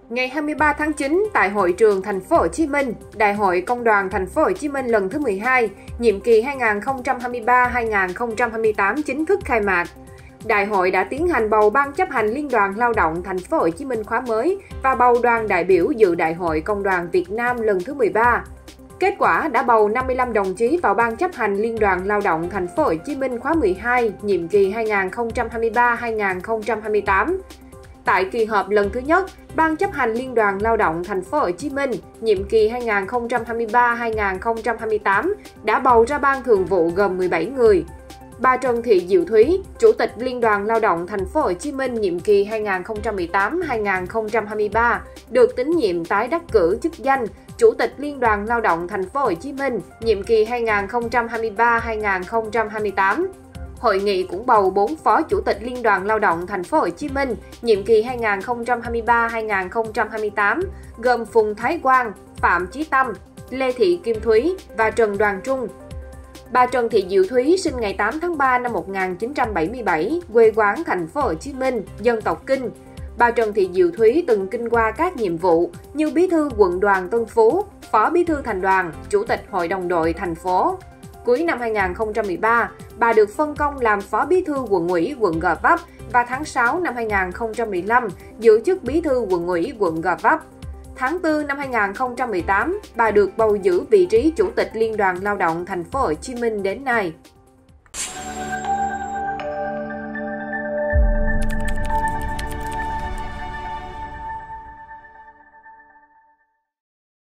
Ngày 23 tháng 9 tại hội trường Thành phố Hồ Chí Minh, Đại hội Công đoàn Thành phố Hồ Chí Minh lần thứ 12, nhiệm kỳ 2023-2028 chính thức khai mạc. Đại hội đã tiến hành bầu Ban chấp hành Liên đoàn Lao động Thành phố Hồ Chí Minh khóa mới và bầu đoàn đại biểu dự Đại hội Công đoàn Việt Nam lần thứ 13. Kết quả đã bầu 55 đồng chí vào Ban chấp hành Liên đoàn Lao động Thành phố Hồ Chí Minh khóa 12, nhiệm kỳ 2023-2028. Tại kỳ họp lần thứ nhất, Ban chấp hành Liên đoàn Lao động Thành phố Hồ Chí Minh nhiệm kỳ 2023-2028 đã bầu ra ban thường vụ gồm 17 người. Bà Trần Thị Diệu Thúy, Chủ tịch Liên đoàn Lao động Thành phố Hồ Chí Minh nhiệm kỳ 2018-2023 được tín nhiệm tái đắc cử chức danh Chủ tịch Liên đoàn Lao động Thành phố Hồ Chí Minh nhiệm kỳ 2023-2028. Hội nghị cũng bầu 4 phó chủ tịch Liên đoàn Lao động Thành phố Hồ Chí Minh nhiệm kỳ 2023-2028 gồm Phùng Thái Quang, Phạm Chí Tâm, Lê Thị Kim Thúy và Trần Đoàn Trung. Bà Trần Thị Diệu Thúy sinh ngày 8 tháng 3 năm 1977, quê quán Thành phố Hồ Chí Minh, dân tộc Kinh. Bà Trần Thị Diệu Thúy từng kinh qua các nhiệm vụ như Bí thư Quận đoàn Tân Phú, Phó Bí thư Thành đoàn, Chủ tịch Hội đồng đội thành phố. Cuối năm 2013, bà được phân công làm Phó Bí thư Quận ủy quận Gò Vấp và tháng 6 năm 2015 giữ chức Bí thư Quận ủy quận Gò Vấp. Tháng 4 năm 2018, bà được bầu giữ vị trí Chủ tịch Liên đoàn Lao động Thành phố Hồ Chí Minh đến nay.